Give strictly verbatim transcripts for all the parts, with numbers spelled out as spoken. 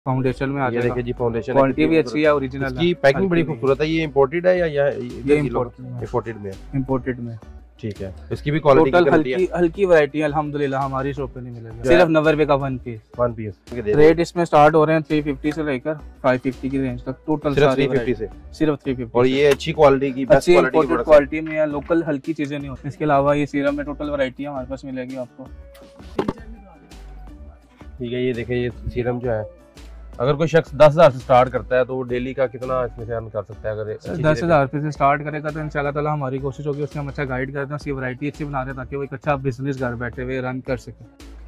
Foundation में आ ये जाएगा। देखिए जी फाउंडेशन क्वालिटी भी अच्छी है, ओरिजिनल है। इसकी पैकिंग बड़ी खूबसूरत है। ये इंपोर्टेड है या ये इंपोर्टेड में है? इंपोर्टेड में। ठीक है, इसकी भी क्वालिटी टोटल हल्की हल्की वैरायटी है अल्हम्दुलिल्लाह, हमारी शॉप पे नहीं मिलेगी। सिर्फ नब्बे रुपए का one piece. One piece rate इसमें स्टार्ट हो रहे हैं थ्री फिफ्टी से लेकर फाइव फिफ्टी की रेंज तक। टोटल सिर्फ थ्री फिफ्टी से, सिर्फ थ्री फिफ्टी। और ये अच्छी क्वालिटी की, बेस्ट क्वालिटी की क्वालिटी में है, लोकल हल्की चीजें नहीं होती। इसके अलावा ये सीरम में टोटल वैरायटी हमारे पास मिलेगी आपको। ठीक है, ये देखिए ये सीरम जो है, अगर कोई शख्स दस हजार से स्टार्ट करता है तो वो डेली का कितना इसमें से अर्न कर सकता है? अगर दस हजार रुपये से स्टार्ट करेगा तो इंशाल्लाह ताला हमारी कोशिश होगी उससे हम अच्छा गाइड करते हैं, उसकी वैरायटी अच्छी बना रहे हैं ताकि वो एक अच्छा बिजनेस घर बैठे हुए रन कर सके।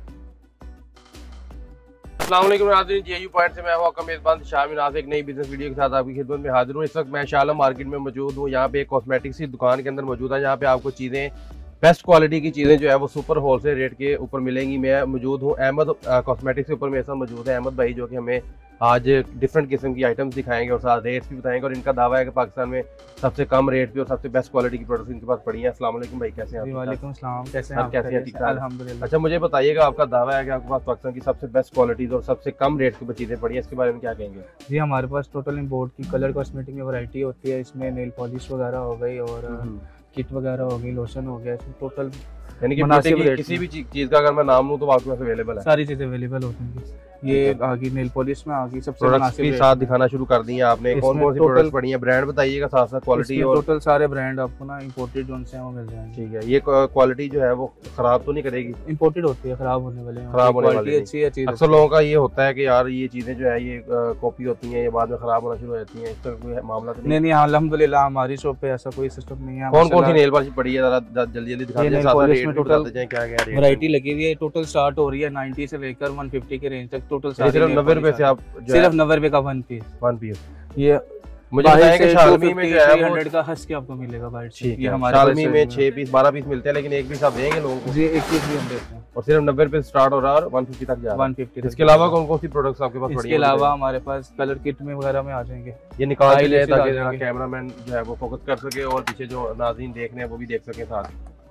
अस्सलाम वालेकुम नाज़रीन, जेयू पॉइंट से मैं हूं आपका मेज़बान शामिल आज एक नई बिजनेस वीडियो के साथ आपकी खिदमत में हाजिर हूं। इस वक्त मैं शाला मार्केट में मौजूद हूं। यहाँ पे एक कॉस्मेटिक्स की दुकान के अंदर मौजूद है। यहाँ पे आपको चीज़ें बेस्ट क्वालिटी की चीज़ें जो है वो सुपर होलसेल रेट के ऊपर मिलेंगी। मैं मौजूद हूँ अहमद कॉस्मेटिक्स के ऊपर मेरे साथ मौजूद है अहमद भाई, जो कि हमें आज डिफरेंट किस्म की आइटम्स दिखाएंगे और साथ रेट्स भी बताएंगे। और इनका दावा है कि पाकिस्तान में सबसे कम रेट पे और सबसे बेस्ट क्वालिटी की प्रोडक्ट्स इनके पास पड़ी हैं। अस्सलाम वालेकुम भाई, कैसे हैं आप? वालेकुम सलाम, कैसे हैं? कैसे हैं? ठीक ठाक अल्हम्दुलिल्लाह। अच्छा, मुझे बताइएगा, आपका दावा है कि आपके पास पाकिस्तान की सबसे बेस्ट क्वालिटीज और सबसे कम रेट की चीज़ें पड़ी हैं, इसके बारे में क्या कहेंगे? जी, हमारे पास टोटल इम्पोर्ट की कलर कॉस्मेटिक में वैरायटी होती है। इसमें नेल पॉलिश वगैरह हो गई और किट वगैरह हो गई, लोशन हो गया, इसमें टोटल यानी कि किसी भी चीज़ का अगर मैं नाम लूँ तो आपके पास अवेलेबल है? सारी चीज़ें अवेलेबल होती हैं। ये आगे नेल पॉलिश में आगे सबसे प्रोडक्ट्स भी साथ दिखाना शुरू कर दी हैं आपने। कौन कौन सी प्रोडक्ट्स पड़ी हैं? ब्रांड बताइएगा साथ साथ क्वालिटी। और टोटल सारे ब्रांड आपको ना इंपोर्टेड जो से वो मिल जाएंगे। ठीक है, ये क्वालिटी जो है वो खराब तो नहीं करेगी? इंपोर्टेड होती है, खराब होने वाले खराब होने वाली अच्छी है चीज़। अक्सर लोगों का ये होता है कि यार ये चीज़ें जो है ये कॉपी होती हैं, ये बाद में खराब होना शुरू हो जाती हैं, इस तरह कोई मामला तो नहीं? नहीं, अल्हम्दुलिल्लाह हमारी शॉप पे ऐसा कोई सिस्टम नहीं है। कौन कौन सी नेल पॉलिश पड़ी है जरा जल्दी जल्दी दिखा दीजिए, साथ रेट भी बता दीजिए क्या क्या रेट। वैरायटी लगी हुई है, टोटल स्टार्ट हो रही है नाइंटी से लेकर वन फिफ्टी के रेंज तक। टोटल सिर्फ नब्बे रुपए से आप सिर्फ नब्बे रुपए का वन पीस। वन पीस ये मुझे बताया कि शालमी में जो है वो हंड्रेड का हंस के आपको मिलेगा बाइट। ठीक है, हमारे शालमी में छह पीस बारह पीस मिलते हैं, लेकिन एक पीस आप देंगे लोगों को? जी, एक पीस भी हम देते हैं। और सिर्फ नब्बे रुपए से स्टार्ट हो रहा है और वन फिफ्टी तक जा रहा है। One fifty. इसके अलावा कौन कौन सी प्रोडक्ट्स आपके पास पड़ी हैं? इसके अलावा हमारे पास कलर किट में वगैरह में आ जाएंगे। ये निकाल के ले ताकि जरा कैमरामैन जो है वो फोकस कर सके और पीछे जो नाज़रीन देख रहे हैं वो भी देख सके साथ।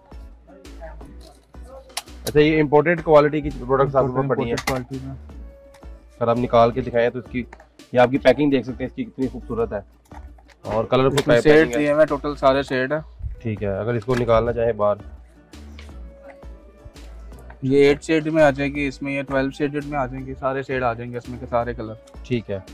अच्छा, ये इंपोर्टेड क्वालिटी की प्रोडक्ट्स आपके पास पड़ी हैं क्वालिटी में। अगर आप निकाल के दिखाएं तो इसकी ये आपकी पैकिंग देख सकते हैं, इसकी कितनी खूबसूरत है और कलरफुल शेड दिए हैं, टोटल सारे शेड है। ठीक है, अगर इसको निकालना चाहे बाहर, ये एट शेड में आ जाएगी, इसमें ये ट्वेल्व शेडेड में आ जाएंगे, सारे शेड आ जाएंगे इसमें के सारे कलर। ठीक है।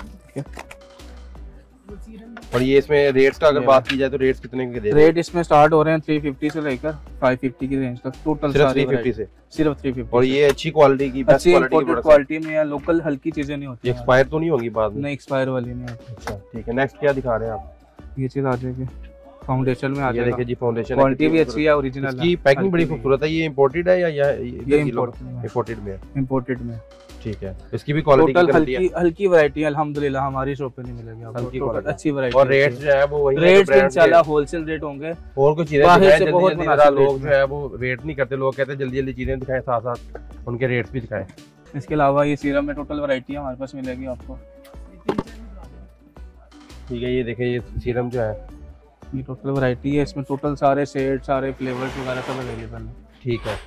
और ये इसमें रेट्स का अगर बात की जाए तो रेट्स कितने के दे रहे हैं? रेट इसमें स्टार्ट हो रहे हैं थ्री फिफ्टी से लेकर फाइव फिफ्टी की रेंज तक। टोटल सिर्फ थ्री फिफ्टी से, सिर्फ थ्री फिफ्टी। और ये अच्छी क्वालिटी की, बेस्ट क्वालिटी की क्वालिटी में है, लोकल हल्की चीजें नहीं होती। एक्सपायर तो नहीं होगी बाद में? नहीं, एक्सपायर वाली नहीं होती। अच्छा, ठीक है। नेक्स्ट क्या दिखा रहे हैं आप? ये चीज आ जाएगी फाउंडेशन में आ जाएगा। ये देखिए जी फाउंडेशन, क्वालिटी भी अच्छी है, ओरिजिनल है। इसकी पैकिंग बड़ी खूबसूरत है। ये इंपोर्टेड है या ये इंपोर्टेड में है? इंपोर्टेड में। ठीक है, इसकी भी क्वालिटी टोटल हल्की हल्की वैरायटी अल्हम्दुलिल्लाह हमारी शॉप पे नहीं मिलेगी आपको। हल्की क्वालिटी, अच्छी वैरायटी। और रेट जो है वो वही रेट इंशाल्लाह होलसेल रेट होंगे। और कुछ चीजें दिखाएं जल्दी जल्दी, लोग जो है वो रेट नहीं करते, लोग कहते हैं जल्दी जल्दी चीजें दिखाएं, साथ साथ उनके रेट्स भी दिखाएं। इसके अलावा ये सीरम में टोटल वैरायटी हमारे पास मिलेगी आपको। ठीक है, ये देखिए ये सीरम जो है ये टोटल वैरायटी है, इसमें टोटल सारे शेड सारे फ्लेवर्स वगैरह सब अवेलेबल है। ठीक है।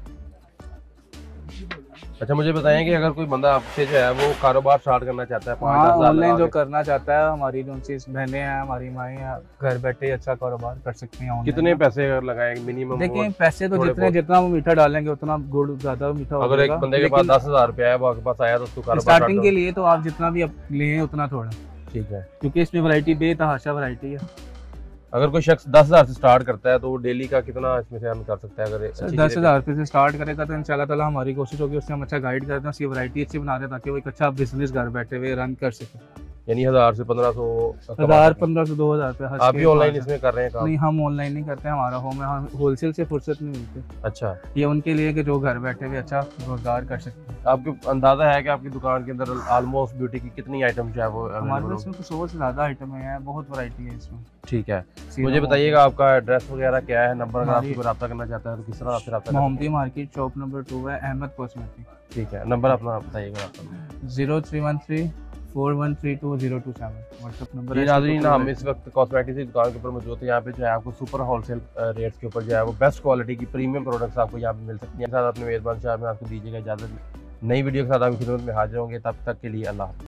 अच्छा, मुझे बताएं कि अगर कोई बंदा आपसे जो है वो कारोबार स्टार्ट करना चाहता है, हाँ, ऑनलाइन जो करना चाहता है, हमारी जो चीज बहनें हैं, हमारी माएँ हैं, घर बैठे अच्छा कारोबार कर सकते हैं। कितने पैसे अगर लगाएंगे मिनिमम? देखिए, पैसे तो जितने जितना वो मीठा डालेंगे उतना गुड़ ज्यादा मीठा होगा। अगर एक बंदे के पास दस हजार रुपया है, वो आपके पास आया तो उसको कारोबार स्टार्टिंग के लिए तो आप जितना भी लें उतना थोड़ा। ठीक है, क्योंकि इसमें वैरायटी बेतहाशा वैरायटी है। अगर कोई शख्स दस हजार से स्टार्ट करता है तो वो डेली का कितना इसमें से अर्न कर सकता है? अगर दस हजार रुपये से स्टार्ट करेगा तो इंशाल्लाह ताला हमारी कोशिश होगी उससे हम अच्छा गाइड करते हैं, उसकी वैरायटी अच्छी बना रहे हैं ताकि वो एक अच्छा बिजनेस घर बैठे हुए रन कर सके। यानी हजार से पंद्रह सौ हजार पंद्रह सौ दो हजार रुपये। आप भी ऑनलाइन इसमें कर रहे हैं काम? नहीं, हम ऑनलाइन नहीं करते, हमारा होम है, हम होलसेल से फुर्सत नहीं मिलती। अच्छा, ये उनके लिए कि जो घर बैठे हुए अच्छा रोजगार कर सकते हैं। आपको अंदाजा है कि आपकी दुकान के अंदर ऑलमोस्ट ब्यूटी की कितनी आइटम जो है वो? हमारे पास इसमें सौ से ज्यादा आइटम है, बहुत वैरायटी है इसमें। ठीक है, मुझे बताइएगा आपका एड्रेस वगैरह क्या है, नंबर अगर आपको रब्ता करना चाहता है तो किस तरह आपसे रब्ता? Mohammadi market shop number two है, अहमद कॉस्मेटिक। ठीक है, नंबर अपना बताइएगा। Zero three one three four one three two zero two seven WhatsApp number है। नाज़रीन, हम इस वक्त कॉस्मेटिक्स की दुकान के ऊपर मौजूद है। यहाँ पे जो है आपको सुपर होलसेल रेट्स के ऊपर जो है वो बेस्ट क्वालिटी की प्रीमियम प्रोडक्ट्स आपको यहाँ पे मिल सकती हैं। साथ अपने मेज़बान साहब में आपको दीजिएगा इजाज़त। नई वीडियो के साथ आपकी खिदमत में हाजिर होंगे, तब तक के लिए अल्लाह हाफ़िज़।